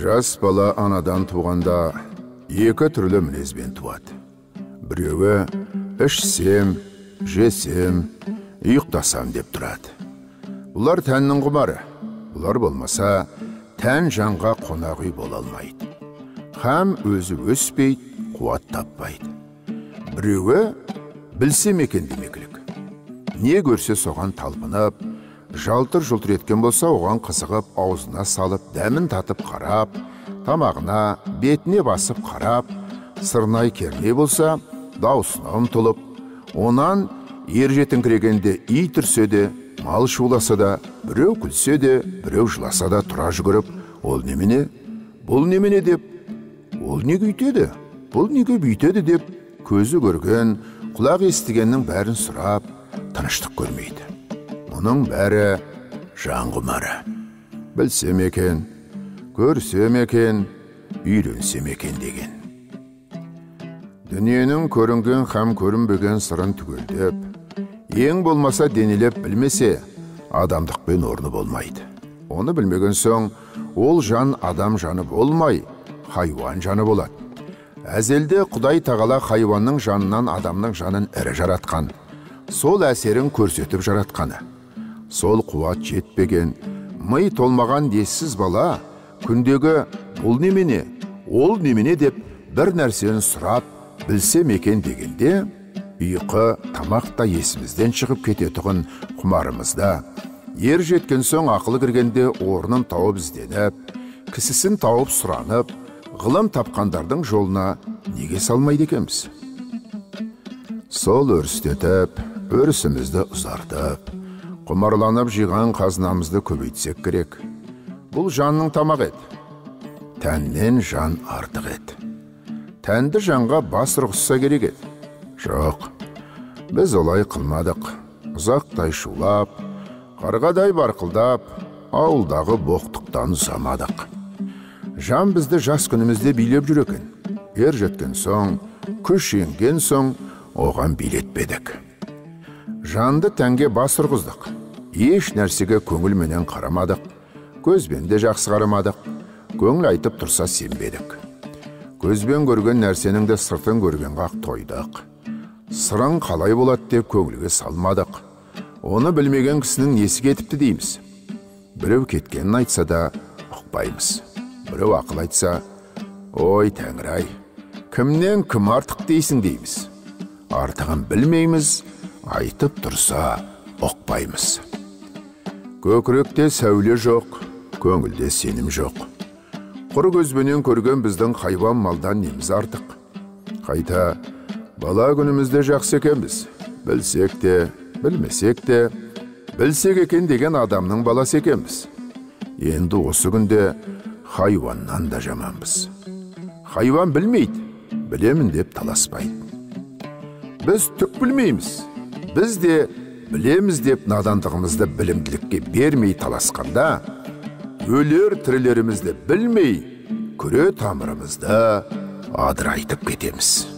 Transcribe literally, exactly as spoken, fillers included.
Жас бала анадан туғанда екі түрлі мінезбен туады. Біреуі ішсем, жесем, ұйықтасам деп тұрады. Бұлар тәннің құмары. Бұлар болмаса, тән жанға қонақ үй бола алмайды. Хам өзі өспейді, қуат таппайды. Біреуі білсем екен демекілік. Не көрсе соған талпынып, жалтыр жұлтыр еткен болса, оған қызығып, аузына салып, дәмін татып қарап, тамағына, бетіне басып қарап, сырнай керне болса, даусына ұмтылып, онан ер жетіңкірегенде үй түрсе де, мал шуласа да, біреу күлсе де, біреу жыласа да тұра жүгіріп, ол немене, бұл немене деп, ол неге үйтеді, бұл неге бүйтеді деп, көзі көрген, құлақ естігеннің бәрін сұрап, тыныштық көрмейді. Мұның бәрі жан құмары. Білсем екен, көрсем екен, үйренсем екен деген. Дүниенің көрінген хам көрінбеген сырын түгелдеп, ең болмаса денелеп білмесе, адамдықпен орны болмайды. Оны білмеген соң, ол жан адам жаны болмай, хайуан жаны болады. Әзелде Құдай тағала хайуанның жанынан адамның жанын ірі жаратқан. Сол әсерін көрсетіп жаратқаны. Сол қуат жетпеген, мый толмаған ессіз бала, күндегі бұл немене, ол немене деп бір нәрсені сұрап, білсем екен дегенде, ұйқы тамақта есімізден шығып кететұғын құмарымызда, ер жеткен соң ақылы кіргенде орнын тауып ізденіп, кісісін тауып сұранып, ғылым тапқандардың жолына неге салмайды екенбіз? Сол өрістетіп, өрісімізді ұзартып, құмарланып жиған қазынамызды көбейтсек керек. Бұл жанның тамақ ет. Тәннен жан артық ет. Тәнді жанға бас ұрғызса керек ет. Жоқ, біз олай қылмадық. Ұзақтай шулап, қарғадай барқылдап, ауылдағы боқтықтан ұзамадық. Жан бізді жас күнімізде билеп жүрекен. Ер жеткен соң, күш енген соң, оған билетпедік. Жанды тәнге бас ұрғыздық. Еш нәрсеге көңілменен қарамадық. Көзбен де жақсы қарамадық. Көңіл айтып тұрса сенбедік. Көзбен көрген нәрсенің де сыртын көрген қақ тойдық. Сырың қалай болады деп көңілге салмадық. Оны білмеген кісінің несі кетіпті дейміз. Біреу кеткенін айтса да ұқпаймыз. Біреу ақыл айтса, ой тәңір-ай, кімнен кім артық дейсің дейміз. Артығын білмейміз, айтып тұрса ұқпаймыз. Көкіректе сәуле жоқ, көңілде сенім жоқ. Құр көзбенен көрген біздің хайван малдан неміз артық. Қайта, бала күнімізде жақсы екенбіз. Білсек те, білмесек те, білсек екен деген адамның баласы екенбіз. Енді осы күнде хайуаннан да жаманбыз. Хайуан білмейді, білемін деп таласпайды. Біз түк білмейміз. Біз де білеміз деп надандығымызды білімділікке бермей таласқанда, өлер тірілерімізді білмей, күре тамырымызды адырайтып кетеміз.